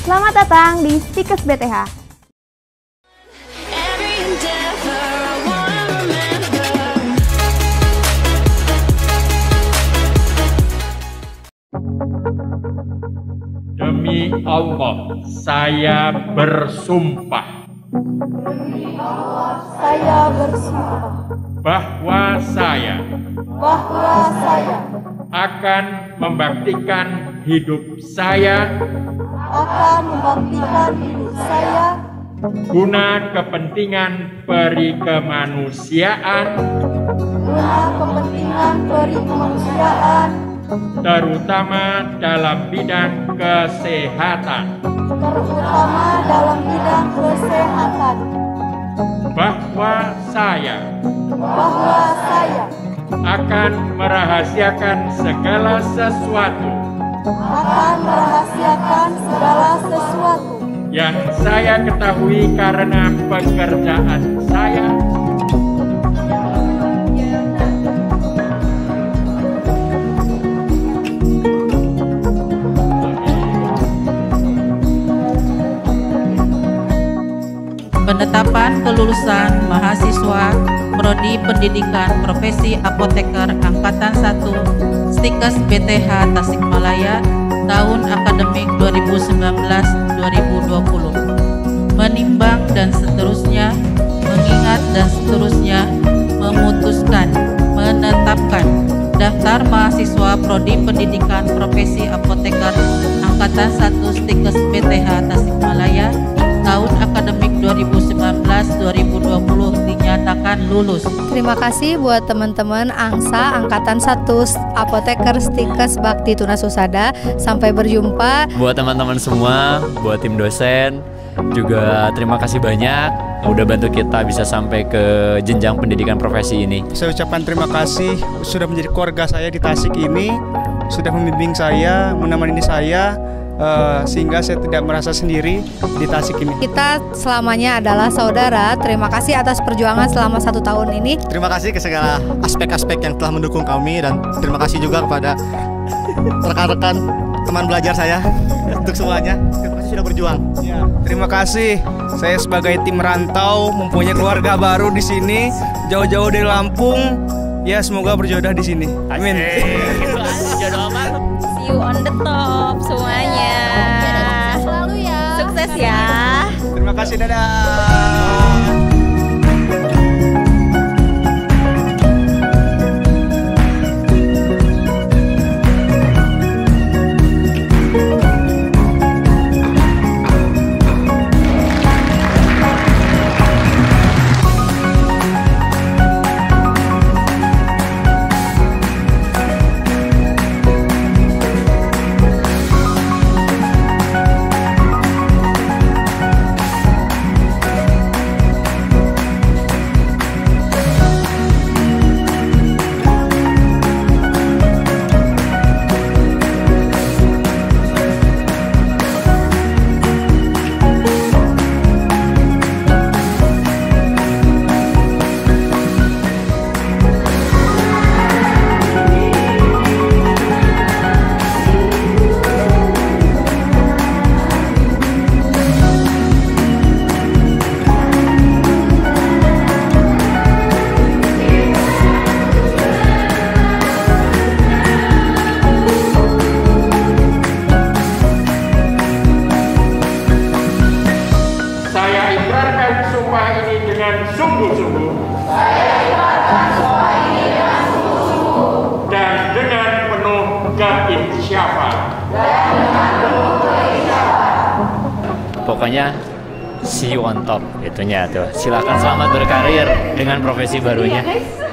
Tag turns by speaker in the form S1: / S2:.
S1: Selamat datang di Stikes BTH.
S2: Demi Allah, saya bersumpah.
S3: Demi Allah, saya bersumpah
S2: Bahwa saya akan membaktikan hidup saya guna kepentingan perikemanusiaan, terutama dalam bidang kesehatan. Bahwa saya akan merahasiakan segala sesuatu yang saya ketahui karena pekerjaan saya,
S4: penetapan kelulusan mahasiswa Prodi Pendidikan Profesi Apoteker Angkatan 1 Stikes BTH Tasikmalaya tahun akademik 2019-2020, menimbang dan seterusnya, mengingat dan seterusnya, memutuskan, menetapkan daftar mahasiswa Prodi Pendidikan Profesi Apoteker Angkatan 1 Stikes BTH Tasikmalaya tahun akademik 2019-2020 dinyatakan lulus.
S5: Terima kasih buat teman-teman ANGSA Angkatan 1 Apoteker Stikes Bakti Tunasusada. Sampai berjumpa.
S6: Buat teman-teman semua, buat tim dosen, juga terima kasih banyak udah bantu kita bisa sampai ke jenjang pendidikan profesi ini.
S7: Saya ucapkan terima kasih sudah menjadi keluarga saya di Tasik ini, sudah membimbing saya, menemani saya, sehingga saya tidak merasa sendiri di Tasik ini.
S5: Kita selamanya adalah saudara. Terima kasih atas perjuangan selama 1 tahun ini.
S8: Terima kasih ke segala aspek-aspek yang telah mendukung kami, dan terima kasih juga kepada rekan-rekan teman belajar saya untuk semuanya. Terima kasih sudah berjuang.
S7: Ya, terima kasih. Saya sebagai tim rantau mempunyai keluarga baru di sini, jauh-jauh dari Lampung. Ya, semoga berjodoh di sini. Amin.
S6: Jodoh apa?
S9: See you on the top semuanya.
S3: Sukses selalu ya.
S9: Sukses ya.
S7: Terima kasih, dadah.
S2: Sungguh-sungguh dan dengan penuh keinsyafan.
S6: Pokoknya see you on top itunya tuh. Silakan selamat berkarir dengan profesi barunya.